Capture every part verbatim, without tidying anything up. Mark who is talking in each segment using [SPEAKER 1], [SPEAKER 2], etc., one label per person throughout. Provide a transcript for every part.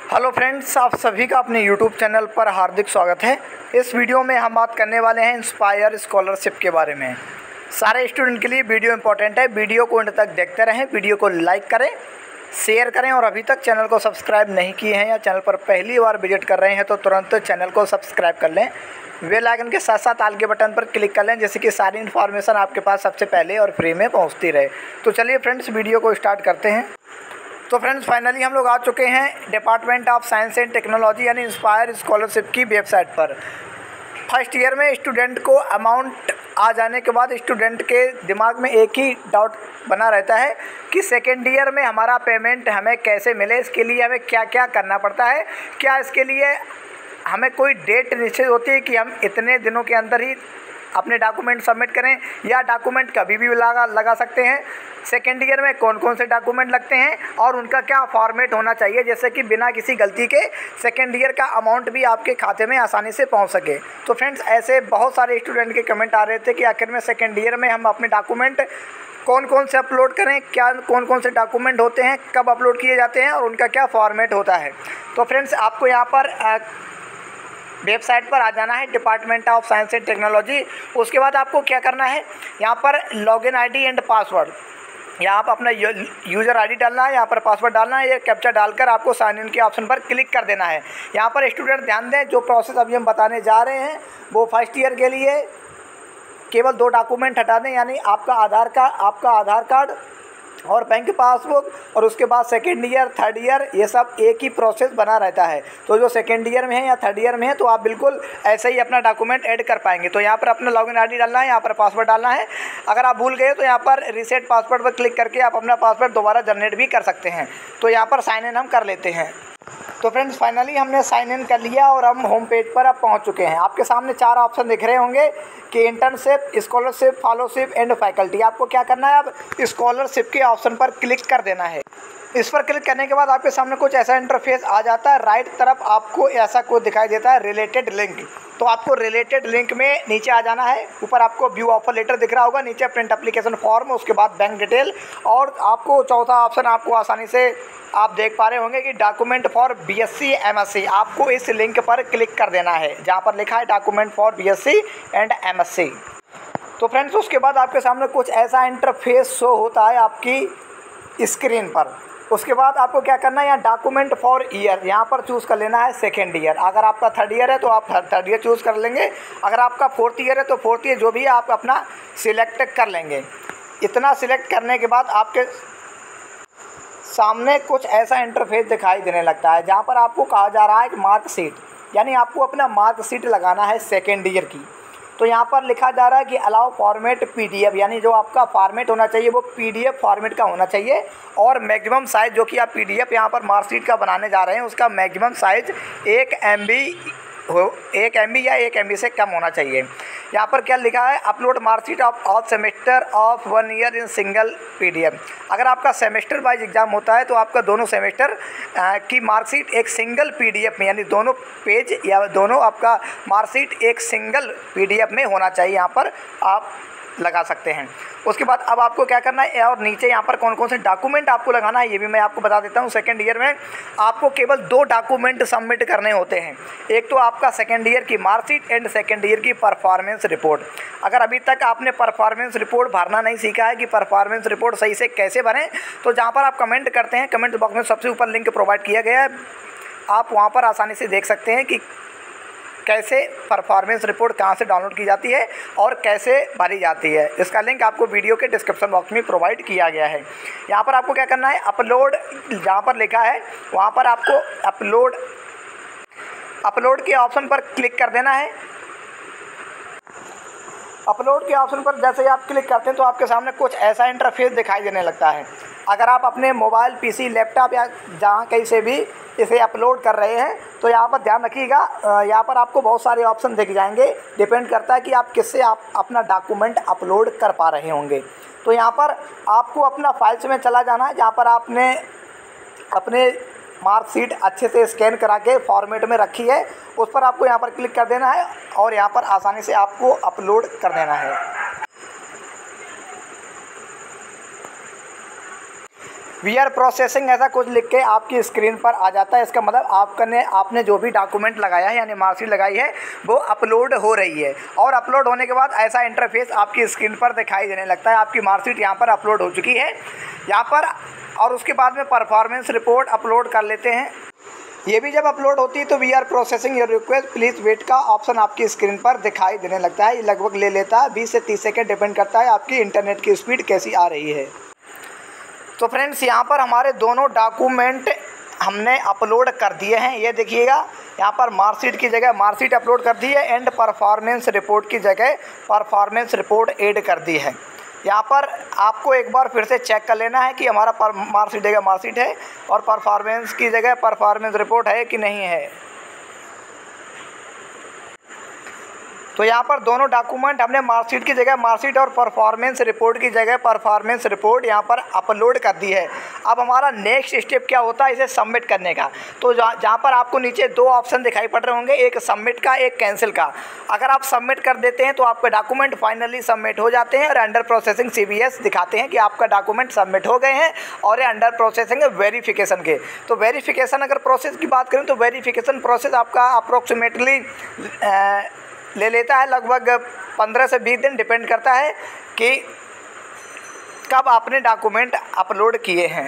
[SPEAKER 1] Hello friends, आप सभी का अपने यूट्यूब चैनल पर हार्दिक स्वागत है। इस वीडियो में हम बात करने वाले हैं इंस्पायर स्कॉलरशिप के बारे में। सारे स्टूडेंट के लिए वीडियो इंपॉर्टेंट है, वीडियो को अंत तक देखते रहें। वीडियो को लाइक करें, शेयर करें और अभी तक चैनल को सब्सक्राइब नहीं किए हैं या चैनल पर पहली बार विजिट कर रहे हैं तो तुरंत चैनल को सब्सक्राइब कर लें। बेल आइकन के साथ साथ आल के बटन पर क्लिक कर लें, जिससे कि सारी इन्फॉर्मेशन आपके पास सबसे पहले और फ्री में पहुँचती रहे। तो चलिए फ्रेंड्स, वीडियो को स्टार्ट करते हैं। तो फ्रेंड्स, फाइनली हम लोग आ चुके हैं department of science and technology यानी इंस्पायर स्कॉलरशिप की वेबसाइट पर। फर्स्ट ईयर में स्टूडेंट को अमाउंट आ जाने के बाद स्टूडेंट के दिमाग में एक ही डाउट बना रहता है कि सेकेंड ईयर में हमारा पेमेंट हमें कैसे मिले, इसके लिए हमें क्या क्या करना पड़ता है। क्या इसके लिए हमें कोई डेट निश्चित होती है कि हम इतने दिनों के अंदर ही अपने डॉक्यूमेंट सबमिट करें, या डॉक्यूमेंट कभी भी लगा लगा सकते हैं। सेकेंड ईयर में कौन कौन से डॉक्यूमेंट लगते हैं और उनका क्या फॉर्मेट होना चाहिए, जैसे कि बिना किसी गलती के सेकेंड ईयर का अमाउंट भी आपके खाते में आसानी से पहुंच सके। तो फ्रेंड्स, ऐसे बहुत सारे स्टूडेंट के कमेंट आ रहे थे कि आखिर में सेकेंड ईयर में हम अपने डॉक्यूमेंट कौन कौन से अपलोड करें, क्या कौन कौन से डॉक्यूमेंट होते हैं, कब अपलोड किए जाते हैं और उनका क्या फॉर्मेट होता है। तो फ्रेंड्स, आपको यहाँ पर आ, वेबसाइट पर आ जाना है department of science and technology. उसके बाद आपको क्या करना है, यहाँ पर लॉगिन आईडी एंड पासवर्ड, यहाँ पर अपना यूज़र आईडी डालना है, यहाँ पर पासवर्ड डालना है। ये कैप्चा डालकर आपको साइन इन के ऑप्शन पर क्लिक कर देना है। यहाँ पर स्टूडेंट ध्यान दें, जो प्रोसेस अभी हम बताने जा रहे हैं वो फर्स्ट ईयर के लिए केवल दो डॉक्यूमेंट हटा दें, यानी आपका आधार कार्ड आपका आधार कार्ड और बैंक पासबुक, और उसके बाद सेकेंड ईयर थर्ड ईयर ये सब एक ही प्रोसेस बना रहता है। तो जो सेकेंड ईयर में है या थर्ड ईयर में है तो आप बिल्कुल ऐसे ही अपना डॉक्यूमेंट ऐड कर पाएंगे। तो यहाँ पर अपना लॉगिन आईडी डालना है, यहाँ पर पासवर्ड डालना है। अगर आप भूल गए तो यहाँ पर रीसेट पासवर्ड पर क्लिक करके आप अपना पासवर्ड दोबारा जनरेट भी कर सकते हैं। तो यहाँ पर साइन इन हम कर लेते हैं। तो फ्रेंड्स, फाइनली हमने साइन इन कर लिया और हम होम पेज पर अब पहुंच चुके हैं। आपके सामने चार ऑप्शन दिख रहे होंगे कि internship, scholarship, fellowship and faculty. आपको क्या करना है, अब स्कॉलरशिप के ऑप्शन पर क्लिक कर देना है। इस पर क्लिक करने के बाद आपके सामने कुछ ऐसा इंटरफेस आ जाता है। राइट तरफ आपको ऐसा कुछ दिखाई देता है, रिलेटेड लिंक। तो आपको रिलेटेड लिंक में नीचे आ जाना है। ऊपर आपको व्यू ऑफर लेटर दिख रहा होगा, नीचे प्रिंट एप्लीकेशन फॉर्म, उसके बाद बैंक डिटेल, और आपको चौथा ऑप्शन आपको आसानी से आप देख पा रहे होंगे कि डॉक्यूमेंट फॉर बीएससी एमएससी। आपको इस लिंक पर क्लिक कर देना है जहाँ पर लिखा है document for BSc and MSc. तो फ्रेंड्स, उसके बाद आपके सामने कुछ ऐसा इंटरफेस शो होता है आपकी स्क्रीन पर। उसके बाद आपको क्या करना है, यहाँ डॉक्यूमेंट फॉर ईयर यहाँ पर चूज़ कर लेना है सेकेंड ईयर। अगर आपका थर्ड ईयर है तो आप थर्ड ईयर चूज़ कर लेंगे। अगर आपका फोर्थ ईयर है तो फोर्थ ईयर, जो भी है आप अपना सिलेक्ट कर लेंगे। इतना सिलेक्ट करने के बाद आपके सामने कुछ ऐसा इंटरफेस दिखाई देने लगता है, जहाँ पर आपको कहा जा रहा है कि मार्कशीट, यानी आपको अपना मार्कशीट लगाना है सेकेंड ईयर की। तो यहाँ पर लिखा जा रहा है कि अलाउ फॉर्मेट पीडीएफ, यानी जो आपका फॉर्मेट होना चाहिए वो पीडीएफ फॉर्मेट का होना चाहिए। और मैक्सिमम साइज़ जो कि आप पीडीएफ यहाँ पर मार्कशीट का बनाने जा रहे हैं उसका मैक्सिमम साइज़ एक एम बी हो एक एम बी या एक एम बी से कम होना चाहिए। यहाँ पर क्या लिखा है, upload marksheet of all semester of one year in single PDF. अगर आपका सेमेस्टर वाइज एग्जाम होता है तो आपका दोनों सेमेस्टर की मार्कशीट एक सिंगल पीडीएफ में, यानी दोनों पेज या दोनों आपका मार्कशीट एक सिंगल पीडीएफ में होना चाहिए। यहाँ पर आप लगा सकते हैं। उसके बाद अब आपको क्या करना है, और नीचे यहाँ पर कौन कौन से डॉक्यूमेंट आपको लगाना है ये भी मैं आपको बता देता हूँ। सेकेंड ईयर में आपको केवल दो डॉक्यूमेंट सबमिट करने होते हैं। एक तो आपका सेकेंड ईयर की मार्कशीट एंड सेकेंड ईयर की परफॉर्मेंस रिपोर्ट। अगर अभी तक आपने परफॉर्मेंस रिपोर्ट भरना नहीं सीखा है कि परफॉर्मेंस रिपोर्ट सही से कैसे भरें, तो जहाँ पर आप कमेंट करते हैं कमेंट बॉक्स में सबसे ऊपर लिंक प्रोवाइड किया गया है, आप वहाँ पर आसानी से देख सकते हैं कि कैसे परफॉर्मेंस रिपोर्ट कहाँ से डाउनलोड की जाती है और कैसे भरी जाती है। इसका लिंक आपको वीडियो के डिस्क्रिप्शन बॉक्स में प्रोवाइड किया गया है। यहाँ पर आपको क्या करना है, अपलोड जहाँ पर लिखा है वहाँ पर आपको अपलोड अपलोड के ऑप्शन पर क्लिक कर देना है। अपलोड के ऑप्शन पर जैसे ही आप क्लिक करते हैं तो आपके सामने कुछ ऐसा इंटरफेस दिखाई देने लगता है। अगर आप अपने मोबाइल, पीसी, लैपटॉप या जहाँ कहीं से भी इसे अपलोड कर रहे हैं तो यहाँ पर ध्यान रखिएगा, यहाँ पर आपको बहुत सारे ऑप्शन दिख जाएंगे। डिपेंड करता है कि आप किससे आप अपना डॉक्यूमेंट अपलोड कर पा रहे होंगे। तो यहाँ पर आपको अपना फाइल्स में चला जाना है, जहाँ पर आपने अपने मार्कशीट अच्छे से स्कैन करा के फॉर्मेट में रखी है, उस पर आपको यहाँ पर क्लिक कर देना है और यहाँ पर आसानी से आपको अपलोड कर देना है। वी आर प्रोसेसिंग ऐसा कुछ लिख के आपकी स्क्रीन पर आ जाता है। इसका मतलब आपने आपने जो भी डॉक्यूमेंट लगाया है यानी मार्कशीट लगाई है वो अपलोड हो रही है, और अपलोड होने के बाद ऐसा इंटरफेस आपकी स्क्रीन पर दिखाई देने लगता है। आपकी मार्कशीट यहाँ पर अपलोड हो चुकी है यहाँ पर, और उसके बाद में परफॉर्मेंस रिपोर्ट अपलोड कर लेते हैं। ये भी जब अपलोड होती है तो we are processing your request please wait का ऑप्शन आपकी स्क्रीन पर दिखाई देने लगता है। ये लगभग ले लेता है बीस से तीस सेकंड, डिपेंड करता है आपकी इंटरनेट की स्पीड कैसी आ रही है। तो फ्रेंड्स यहाँ पर हमारे दोनों डॉक्यूमेंट हमने अपलोड कर दिए हैं। ये देखिएगा यहाँ पर मार्कशीट की जगह मार्कशीट अपलोड कर दी है, एंड परफॉर्मेंस रिपोर्ट की जगह परफॉर्मेंस रिपोर्ट ऐड कर दी है। यहाँ पर आपको एक बार फिर से चेक कर लेना है कि हमारा पर मार्कशीट जगह मार्कशीट है और परफॉर्मेंस की जगह परफॉर्मेंस रिपोर्ट है कि नहीं है। तो यहाँ पर दोनों डॉक्यूमेंट हमने मार्कशीट की जगह मार्कशीट और परफॉर्मेंस रिपोर्ट की जगह परफॉर्मेंस रिपोर्ट यहाँ पर अपलोड कर दी है। अब हमारा नेक्स्ट स्टेप क्या होता है इसे सबमिट करने का। तो जहाँ जहाँ पर आपको नीचे दो ऑप्शन दिखाई पड़ रहे होंगे, एक सबमिट का, एक कैंसिल का। अगर आप सबमिट कर देते हैं तो आपके डॉक्यूमेंट फाइनली सबमिट हो जाते हैं और under processing C B S दिखाते हैं कि आपका डॉक्यूमेंट सबमिट हो गए हैं और ये अंडर प्रोसेसिंग है वेरीफिकेशन के। तो वेरीफिकेशन अगर प्रोसेस की बात करें तो वेरीफिकेशन प्रोसेस आपका अप्रोक्सीमेटली ले लेता है लगभग पंद्रह से बीस दिन, डिपेंड करता है कि कब आपने डॉक्यूमेंट अपलोड किए हैं।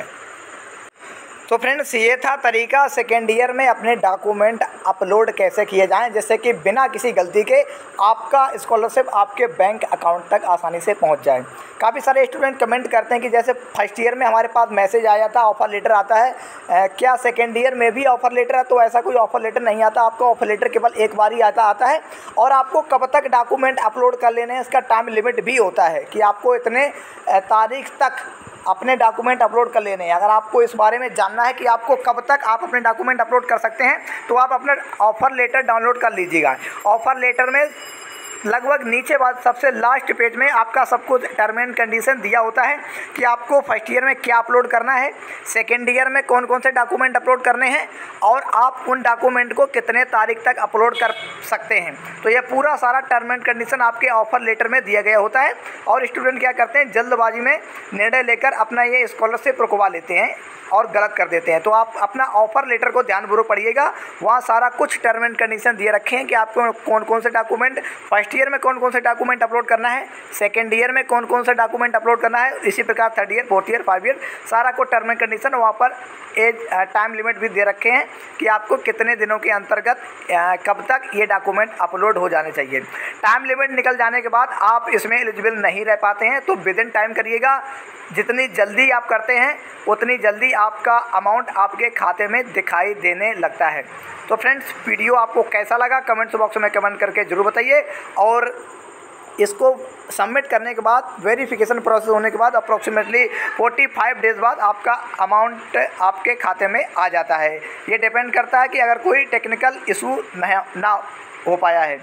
[SPEAKER 1] तो फ्रेंड्स ये था तरीका सेकेंड ईयर में अपने डॉक्यूमेंट अपलोड कैसे किए जाएं, जिससे कि बिना किसी गलती के आपका स्कॉलरशिप आपके बैंक अकाउंट तक आसानी से पहुंच जाए। काफ़ी सारे स्टूडेंट कमेंट करते हैं कि जैसे फर्स्ट ईयर में हमारे पास मैसेज आया था, ऑफ़र लेटर आता है, आ, क्या सेकेंड ईयर में भी ऑफ़र लेटर है? तो ऐसा कोई ऑफ़र लेटर नहीं आता। आपका ऑफ़र लेटर केवल एक बार ही आता आता है, और आपको कब तक डॉक्यूमेंट अपलोड कर लेने हैं इसका टाइम लिमिट भी होता है कि आपको इतने तारीख तक अपने डॉक्यूमेंट अपलोड कर लेने हैं। अगर आपको इस बारे में जानना है कि आपको कब तक आप अपने डॉक्यूमेंट अपलोड कर सकते हैं तो आप अपना ऑफ़र लेटर डाउनलोड कर लीजिएगा। ऑफ़र लेटर में लगभग नीचे बाद सबसे लास्ट पेज में आपका सब कुछ टर्म एंड कंडीशन दिया होता है कि आपको फर्स्ट ईयर में क्या अपलोड करना है, सेकेंड ईयर में कौन कौन से डॉक्यूमेंट अपलोड करने हैं, और आप उन डॉक्यूमेंट को कितने तारीख तक अपलोड कर सकते हैं। तो यह पूरा सारा टर्म एंड कंडीशन आपके ऑफ़र लेटर में दिया गया होता है। और स्टूडेंट क्या करते हैं, जल्दबाजी में निर्णय लेकर अपना ये स्कॉलरशिप रुकवा लेते हैं और गलत कर देते हैं। तो आप अपना ऑफ़र लेटर को ध्यानपूर्वक पढ़िएगा, वहाँ सारा कुछ टर्म एंड कंडीशन दिए रखे हैं कि आपको कौन कौन से डॉक्यूमेंट फर्स्ट ईयर में कौन कौन से डॉक्यूमेंट अपलोड करना है, सेकंड ईयर में कौन कौन से डॉक्यूमेंट अपलोड करना है, इसी प्रकार third year, fourth year, five year, सारा को टर्म एंड कंडीशन वहाँ पर एज टाइम लिमिट भी दे रखे हैं कि आपको कितने दिनों के अंतर्गत कब तक ये डॉक्यूमेंट अपलोड हो जाने चाहिए। टाइम लिमिट निकल जाने के बाद आप इसमें एलिजिबल नहीं रह पाते हैं, तो विद इन टाइम करिएगा। जितनी जल्दी आप करते हैं उतनी जल्दी आपका अमाउंट आपके खाते में दिखाई देने लगता है। तो फ्रेंड्स वीडियो आपको कैसा लगा कमेंट्स बॉक्स में कमेंट करके ज़रूर बताइए। और इसको सबमिट करने के बाद वेरिफिकेशन प्रोसेस होने के बाद अप्रॉक्सीमेटली पैंतालीस डेज़ बाद आपका अमाउंट आपके खाते में आ जाता है। ये डिपेंड करता है कि अगर कोई टेक्निकल इशू नहीं ना हो पाया है।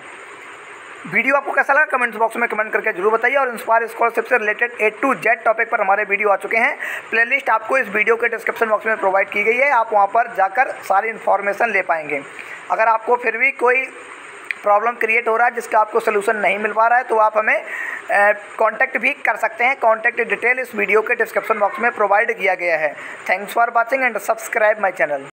[SPEAKER 1] वीडियो आपको कैसा लगा कमेंट्स बॉक्स में कमेंट करके जरूर बताइए। और इंस्पायर स्कॉलरशिप से related A to Z topic पर हमारे वीडियो आ चुके हैं। प्लेलिस्ट आपको इस वीडियो के डिस्क्रिप्शन बॉक्स में प्रोवाइड की गई है, आप वहां पर जाकर सारी इन्फॉर्मेशन ले पाएंगे। अगर आपको फिर भी कोई प्रॉब्लम क्रिएट हो रहा है जिसका आपको सोल्यूशन नहीं मिल पा रहा है तो आप हमें कांटेक्ट भी कर सकते हैं। कांटेक्ट डिटेल इस वीडियो के डिस्क्रिप्शन बॉक्स में प्रोवाइड किया गया है। Thanks for watching and subscribe my channel.